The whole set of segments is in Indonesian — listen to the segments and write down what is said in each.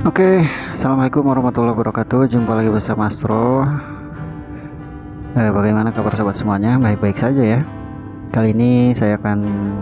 Oke, assalamualaikum warahmatullahi wabarakatuh. Jumpa lagi bersama Astro. Bagaimana kabar sobat semuanya? Baik-baik saja ya. Kali ini saya akan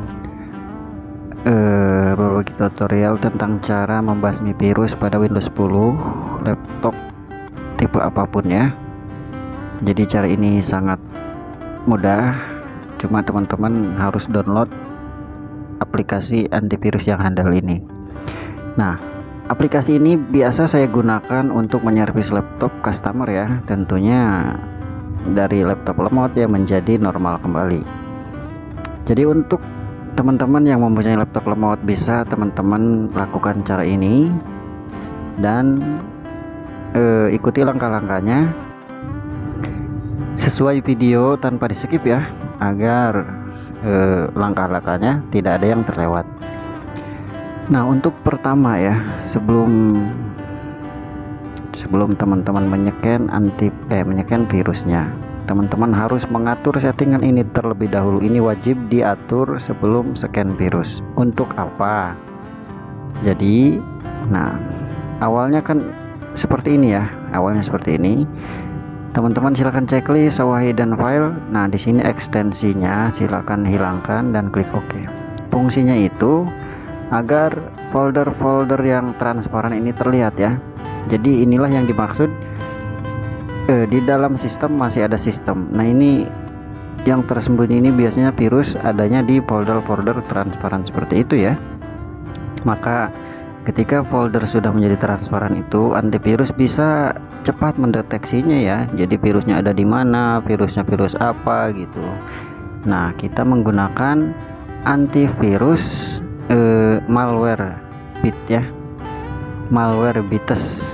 berbagi tutorial tentang cara membasmi virus pada Windows 10 laptop tipe apapun ya. Jadi cara ini sangat mudah, cuma teman-teman harus download aplikasi antivirus yang handal ini. Nah, aplikasi ini biasa saya gunakan untuk menyervis laptop customer ya, tentunya dari laptop lemot ya menjadi normal kembali. Jadi untuk teman-teman yang mempunyai laptop lemot, bisa teman-teman lakukan cara ini dan ikuti langkah-langkahnya sesuai video tanpa di skip ya, agar langkah-langkahnya tidak ada yang terlewat. Nah, untuk pertama ya, sebelum teman-teman menyeken virusnya, teman-teman harus mengatur settingan ini terlebih dahulu. Ini wajib diatur sebelum scan virus. Untuk apa? Jadi, nah, awalnya kan seperti ini ya. Awalnya seperti ini. Teman-teman silakan checklist show hidden file. Nah, di sini ekstensinya silakan hilangkan dan klik OK. Fungsinya itu agar folder-folder yang transparan ini terlihat ya. Jadi inilah yang dimaksud di dalam sistem masih ada sistem. Nah, ini yang tersembunyi ini biasanya virus adanya di folder-folder transparan seperti itu ya. Maka ketika folder sudah menjadi transparan itu, antivirus bisa cepat mendeteksinya ya. Jadi virusnya ada di mana, virusnya virus apa gitu. Nah, kita menggunakan antivirus malware bit ya, malware bites.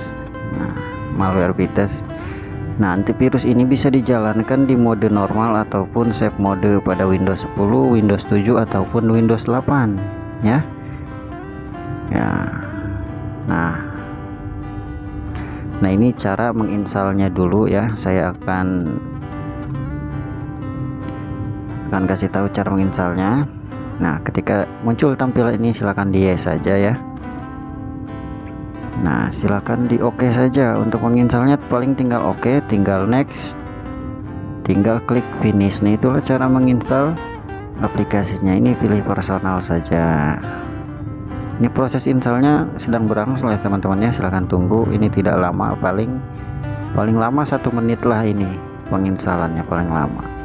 Nah, antivirus ini bisa dijalankan di mode normal ataupun safe mode pada Windows 10, Windows 7 ataupun Windows 8 ya. Nah, ini cara menginstalnya dulu ya. Saya akan kasih tahu cara menginstalnya. Nah, ketika muncul tampilan ini silakan di yes saja ya. Nah, silakan di OK saja. Untuk menginstalnya paling tinggal OK, tinggal next, tinggal klik finish. Nah, itulah cara menginstal aplikasinya. Ini pilih personal saja. Ini proses installnya sedang berlangsung oleh teman-temannya, silahkan tunggu. Ini tidak lama, paling lama 1 menit lah ini penginstalannya paling lama.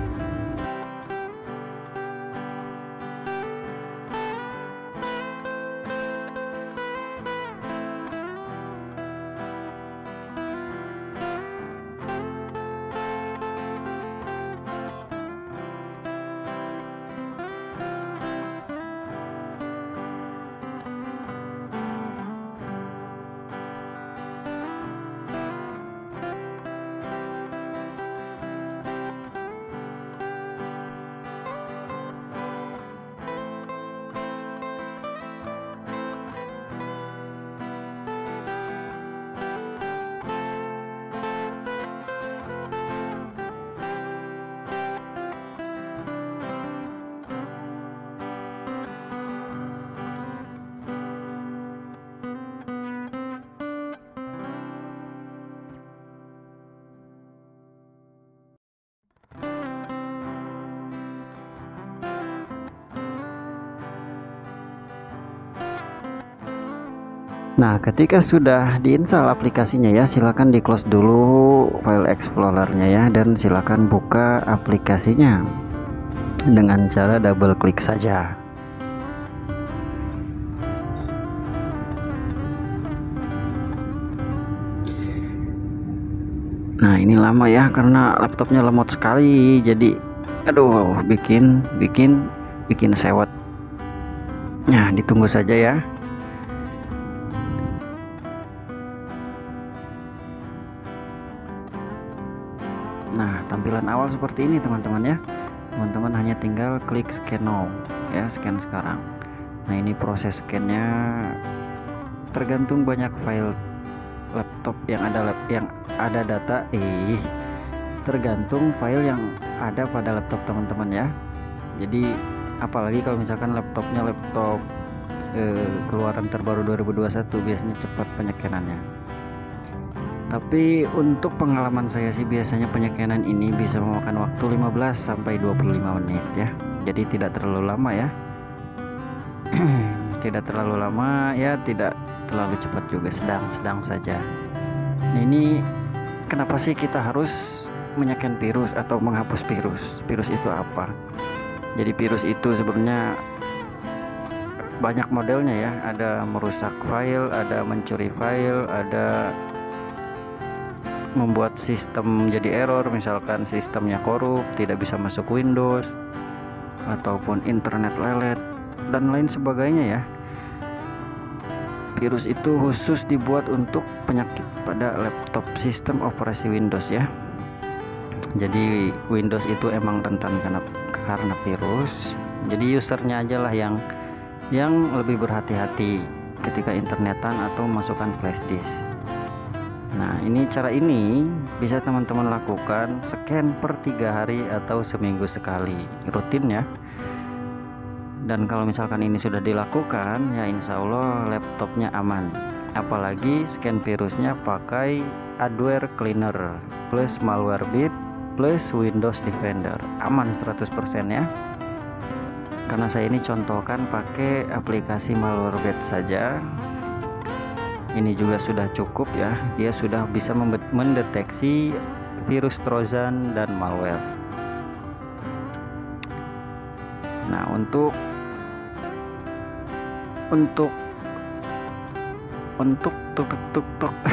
Nah, ketika sudah diinstal aplikasinya ya, silakan di close dulu file explorernya ya, dan silakan buka aplikasinya dengan cara double klik saja. Nah, ini lama ya karena laptopnya lemot sekali, jadi aduh bikin sewot. Nah, ditunggu saja ya. Nah, tampilan awal seperti ini teman-teman ya. Teman-teman hanya tinggal klik scan now ya, scan sekarang. Nah, ini proses scannya tergantung banyak file laptop yang ada data, tergantung file yang ada pada laptop teman-teman ya. Jadi apalagi kalau misalkan laptopnya laptop keluaran terbaru 2021 biasanya cepat penyekenannya. Tapi untuk pengalaman saya sih biasanya penyekenan ini bisa memakan waktu 15 sampai 25 menit ya. Jadi tidak terlalu lama ya. Tidak terlalu lama ya, tidak terlalu cepat juga, sedang saja. Nah, ini kenapa sih kita harus menyeken virus atau menghapus virus? Virus itu apa? Jadi virus itu sebenarnya banyak modelnya ya. Ada merusak file, ada mencuri file, ada membuat sistem jadi error, misalkan sistemnya korup, tidak bisa masuk Windows, ataupun internet lelet dan lain sebagainya ya. Virus itu khusus dibuat untuk penyakit pada laptop sistem operasi Windows ya. Jadi Windows itu emang rentan karena virus. Jadi usernya aja lah yang lebih berhati-hati ketika internetan atau memasukkan flash disk. Nah, cara ini bisa teman-teman lakukan scan per 3 hari atau seminggu sekali, rutin ya. Dan kalau misalkan ini sudah dilakukan, ya insya Allah laptopnya aman. Apalagi scan virusnya pakai adware cleaner plus malwarebit plus Windows Defender, aman 100% ya. Karena saya ini contohkan pakai aplikasi malwarebit saja, ini juga sudah cukup ya. Dia sudah bisa mendeteksi virus trojan dan malware. Nah, untuk tuk.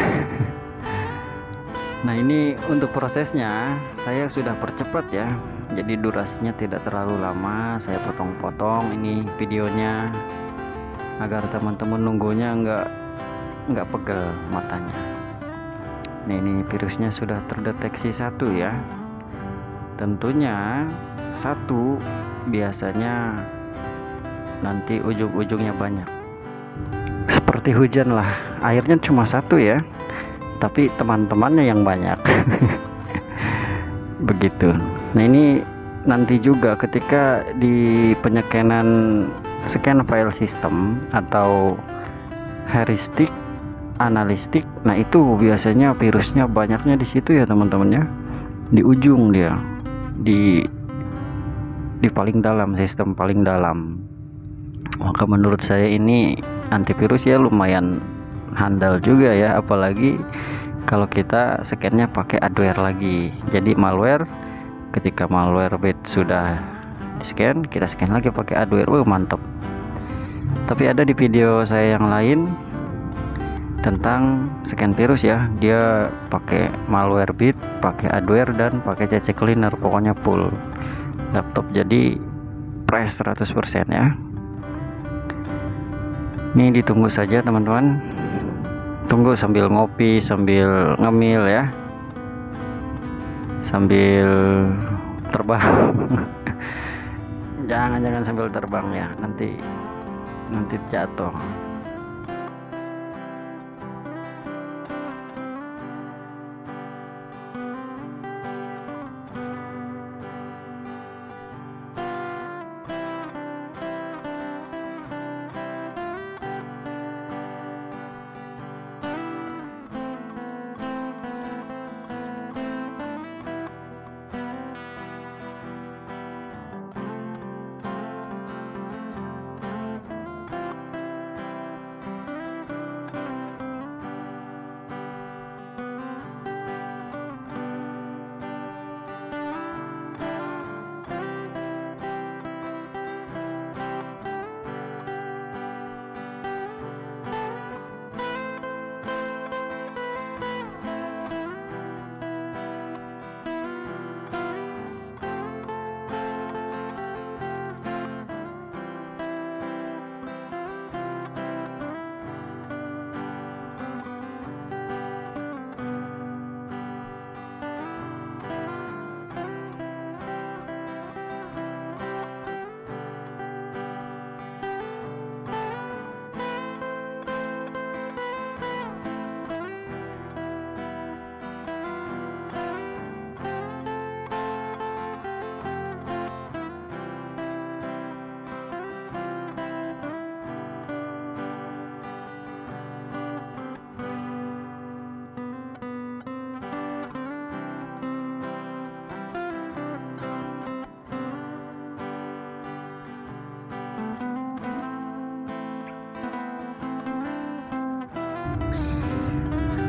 Nah, ini untuk prosesnya saya sudah percepat ya. Jadi durasinya tidak terlalu lama. Saya potong-potong ini videonya agar teman-teman nunggunya nggak pegel matanya. Nah, ini virusnya sudah terdeteksi satu ya. Tentunya satu biasanya nanti ujung-ujungnya banyak, seperti hujan lah, airnya cuma satu ya, tapi teman-temannya yang banyak. Begitu. Nah, ini nanti juga ketika di penyekenan scan file system atau heuristik analistik, nah itu biasanya virusnya banyaknya di situ ya teman-teman ya, di ujung dia, di paling dalam, sistem paling dalam. Maka menurut saya ini antivirus ya lumayan handal juga ya, apalagi kalau kita scannya pakai adware lagi. Jadi malware, ketika malwarebit sudah di scan, kita scan lagi pakai adware. Mantap. Tapi ada di video saya yang lain tentang scan virus ya, dia pakai malwarebit, pakai adware, dan pakai CC cleaner, pokoknya full laptop, jadi fresh 100% ya. Ini ditunggu saja teman-teman, tunggu sambil ngopi, sambil ngemil ya, sambil terbang. jangan sambil terbang ya, nanti jatuh.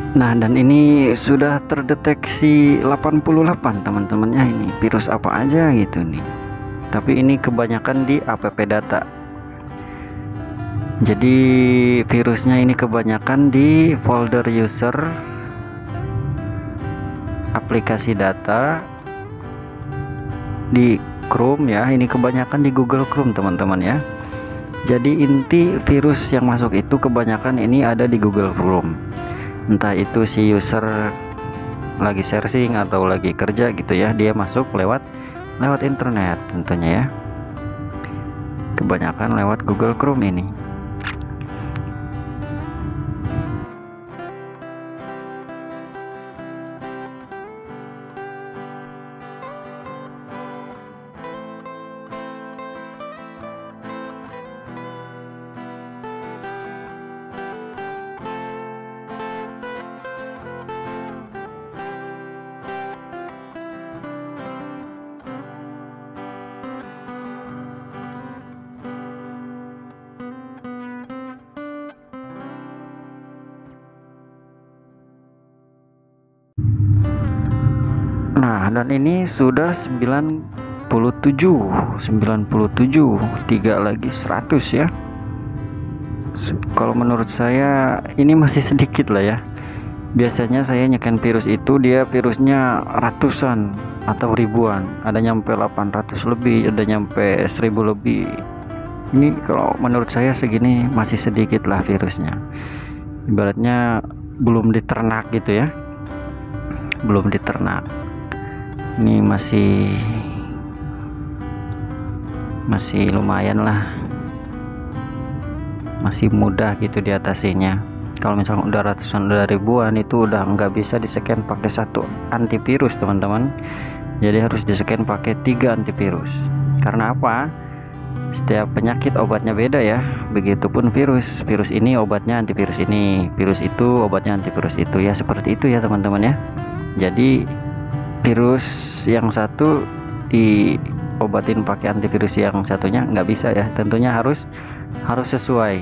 Nah, dan ini sudah terdeteksi 88 teman-temannya. Ini virus apa aja gitu nih, tapi ini kebanyakan di app data. Jadi virusnya ini kebanyakan di folder user, aplikasi data di Chrome ya. Ini kebanyakan di Google Chrome teman-teman ya. Jadi inti virus yang masuk itu kebanyakan ini ada di Google Chrome. Entah itu si user lagi searching atau lagi kerja gitu ya, dia masuk lewat internet tentunya ya. Kebanyakan lewat Google Chrome ini. Nah, dan ini sudah 97, 3 lagi 100 ya. Kalau menurut saya ini masih sedikit lah ya. Biasanya saya nyeken virus itu dia virusnya ratusan atau ribuan, ada nyampe 800 lebih, ada nyampe 1000 lebih. Ini kalau menurut saya segini masih sedikit lah virusnya. Ibaratnya belum diternak gitu ya. Belum diternak. Ini masih lumayan lah, masih mudah gitu diatasinya. Kalau misalnya udah ratusan, udah ribuan, itu udah nggak bisa di-scan pakai satu antivirus teman-teman. Jadi harus di-scan pakai 3 antivirus. Karena apa? Setiap penyakit obatnya beda ya. Begitupun virus ini obatnya antivirus ini, virus itu obatnya antivirus itu ya, seperti itu ya teman-teman ya. Jadi virus yang satu diobatin pakai antivirus yang satunya nggak bisa ya, tentunya harus sesuai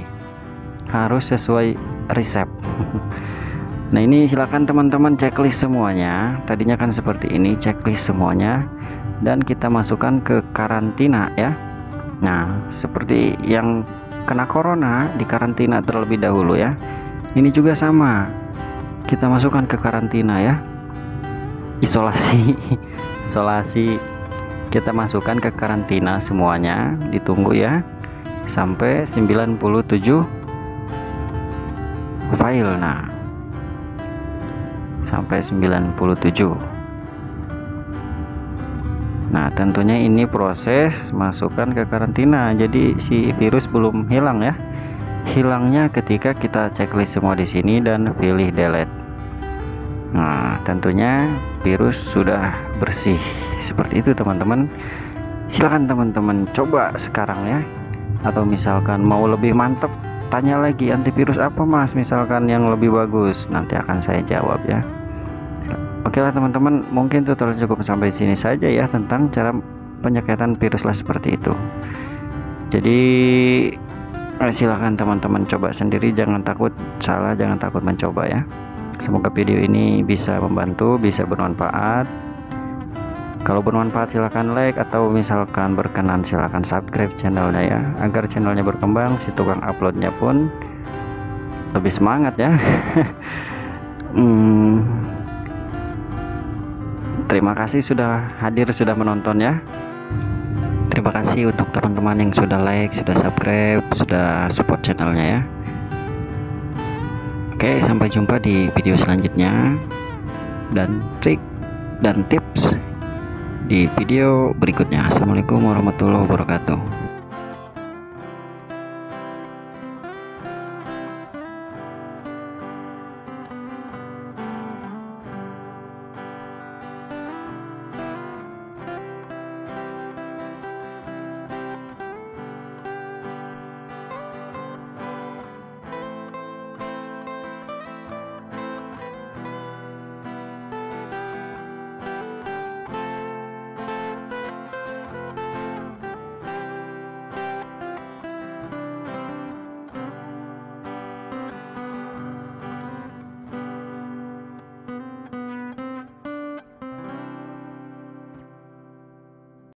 resep. Nah, ini silakan teman-teman checklist semuanya. Tadinya kan seperti ini, checklist semuanya dan kita masukkan ke karantina ya. Nah, seperti yang kena corona di karantina terlebih dahulu ya. Ini juga sama, kita masukkan ke karantina ya. Isolasi kita masukkan ke karantina semuanya, ditunggu ya sampai 97 file. Nah, sampai 97. Nah, tentunya ini proses masukkan ke karantina. Jadi si virus belum hilang ya. Hilangnya ketika kita checklist semua di sini dan pilih delete. Nah, tentunya virus sudah bersih. Seperti itu teman-teman. Silakan teman-teman coba sekarang ya. Atau misalkan mau lebih mantep, tanya lagi antivirus apa mas, misalkan yang lebih bagus, nanti akan saya jawab ya. Oke lah teman-teman, mungkin tutorial cukup sampai sini saja ya tentang cara penyeketan virus lah seperti itu. Jadi silakan teman-teman coba sendiri, jangan takut salah, jangan takut mencoba ya. Semoga video ini bisa membantu, bisa bermanfaat. Kalau bermanfaat silahkan like, atau misalkan berkenan silahkan subscribe channelnya ya, agar channelnya berkembang, si tukang uploadnya pun lebih semangat ya. Terima kasih sudah hadir, sudah menonton ya. Terima kasih untuk teman-teman yang sudah like, sudah subscribe, sudah support channelnya ya. Oke, sampai jumpa di video selanjutnya dan trik dan tips di video berikutnya. Assalamualaikum warahmatullahi wabarakatuh.